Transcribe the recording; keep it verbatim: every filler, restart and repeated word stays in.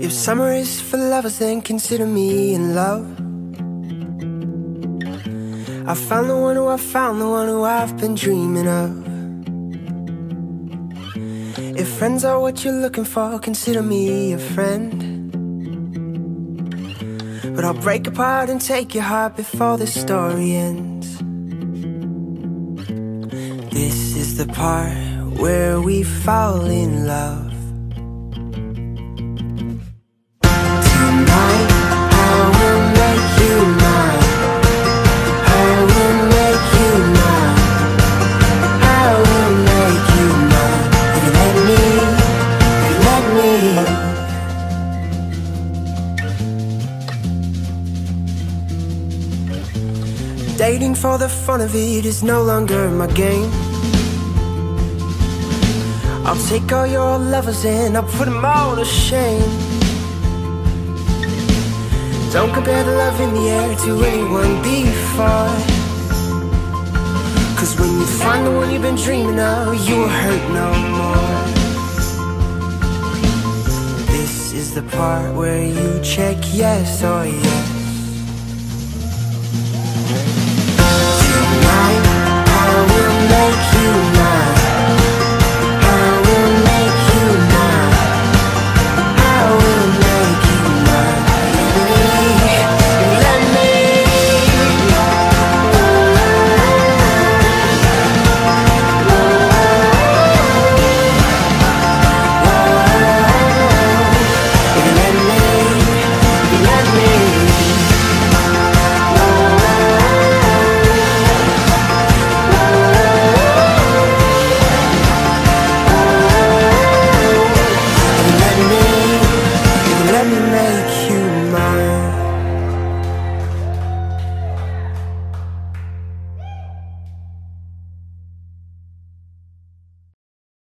If summer is for lovers, then consider me in love. I found the one who I found, the one who I've been dreaming of. If friends are what you're looking for, consider me a friend. But I'll break apart and take your heart before this story ends. This is the part where we fall in love. Dating for the fun of it is no longer my game. I'll take all your lovers and I'll put them all to shame. Don't compare the love in the air to anyone before, 'cause when you find the one you've been dreaming of, you will hurt no more. This is the part where you check yes or yes.